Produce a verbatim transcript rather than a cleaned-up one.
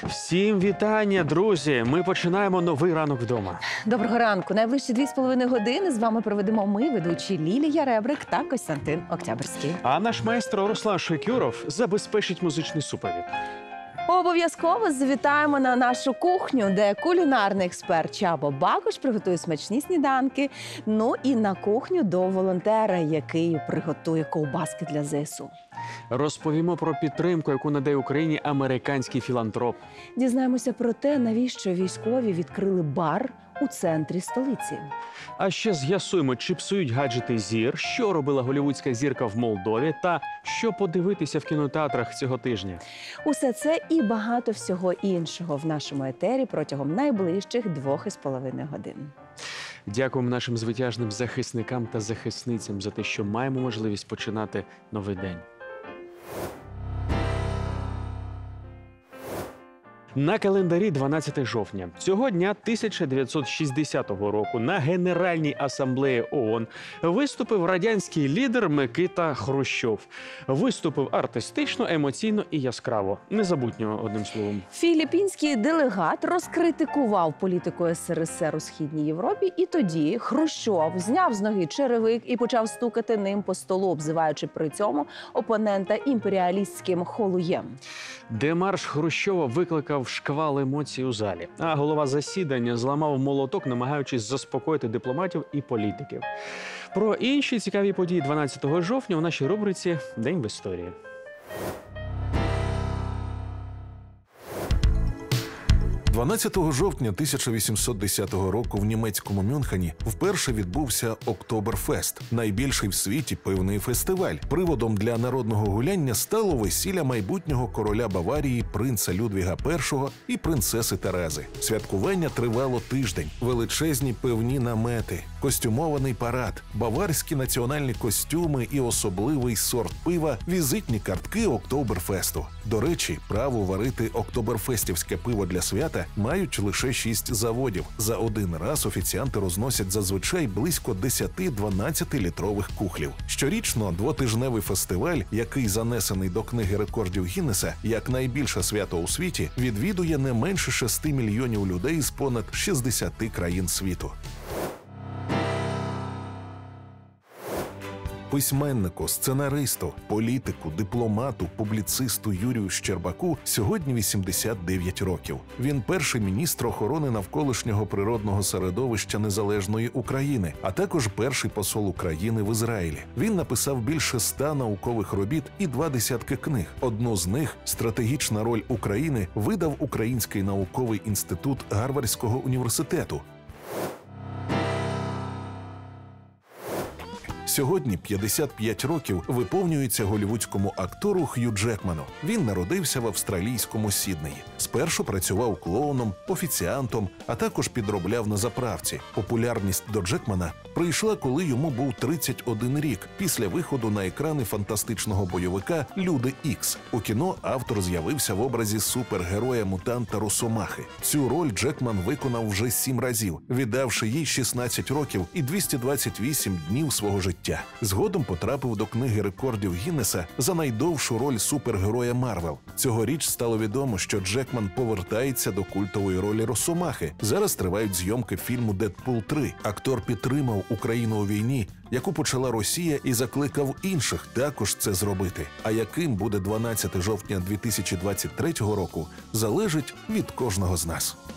Всім вітання, друзі! Ми починаємо новий ранок вдома. Доброго ранку. Найближчі дві з половиною години з вами проведемо ми, ведучі Лілія Ребрик та Костянтин Октябрьський. А наш майстро Руслан Шекюров забезпечить музичний супровід. Обов'язково завітаємо на нашу кухню, де кулінарний експерт Чабо Бакош приготує смачні сніданки. Ну і на кухню до волонтера, який приготує ковбаски для ЗСУ. Розповімо про підтримку, яку надає Україні американський філантроп. Дізнаємося про те, навіщо військові відкрили бар у центрі столиці. А ще з'ясуємо, чи псують гаджети зір, що робила голівудська зірка в Молдові та що подивитися в кінотеатрах цього тижня. Усе це і багато всього іншого в нашому етері протягом найближчих двох із половиною годин. Дякуємо нашим звитяжним захисникам та захисницям за те, що маємо можливість починати новий день. На календарі дванадцяте жовтня. Цього дня тисяча дев'ятсот шістдесятого року на Генеральній асамблеї ООН виступив радянський лідер Микита Хрущов. Виступив артистично, емоційно і яскраво. Незабутньо, одним словом. Філіппінський делегат розкритикував політику СРСР у Східній Європі, і тоді Хрущов зняв з ноги черевик і почав стукати ним по столу, обзиваючи при цьому опонента імперіалістським холуєм. Демарш Хрущова викликав шквал емоцій у залі, а голова засідання зламав молоток, намагаючись заспокоїти дипломатів і політиків. Про інші цікаві події дванадцятого жовтня у нашій рубриці «День в історії». дванадцятого жовтня тисяча вісімсот десятого року в німецькому Мюнхені вперше відбувся Октоберфест – найбільший в світі пивний фестиваль. Приводом для народного гуляння стало весілля майбутнього короля Баварії принца Людвіга першого і принцеси Терези. Святкування тривало тиждень. Величезні пивні намети, костюмований парад, баварські національні костюми і особливий сорт пива – візитні картки Октоберфесту. До речі, право варити октоберфестівське пиво для свята мають лише шість заводів. За один раз офіціанти розносять зазвичай близько десять-дванадцять-літрових кухлів. Щорічно двотижневий фестиваль, який занесений до книги рекордів Гіннеса як найбільше свято у світі, відвідує не менше шести мільйонів людей з понад шістдесяти країн світу. Письменнику, сценаристу, політику, дипломату, публіцисту Юрію Щербаку сьогодні вісімдесят дев'ять років. Він перший міністр охорони навколишнього природного середовища незалежної України, а також перший посол України в Ізраїлі. Він написав більше ста наукових робіт і два десятки книг. Одну з них «Стратегічна роль України» видав Український науковий інститут Гарвардського університету. Сьогодні п'ятдесят п'ять років виповнюється голлівудському актору Х'ю Джекману. Він народився в австралійському Сіднеї. Спершу працював клоуном, офіціантом, а також підробляв на заправці. Популярність до Джекмана прийшла, коли йому був тридцять один рік, після виходу на екрани фантастичного бойовика «Люди Ікс». У кіно автор з'явився в образі супергероя-мутанта Росомахи. Цю роль Джекман виконав вже сім разів, віддавши їй шістнадцять років і двісті двадцять вісім днів свого життя. Згодом потрапив до книги рекордів Гіннеса за найдовшу роль супергероя Марвел. Цьогоріч стало відомо, що Джекман повертається до культової ролі Росомахи. Зараз тривають зйомки фільму «Дедпул три». Актор підтримав Україну у війні, яку почала Росія, і закликав інших також це зробити. А яким буде дванадцяте жовтня дві тисячі двадцять третього року, залежить від кожного з нас.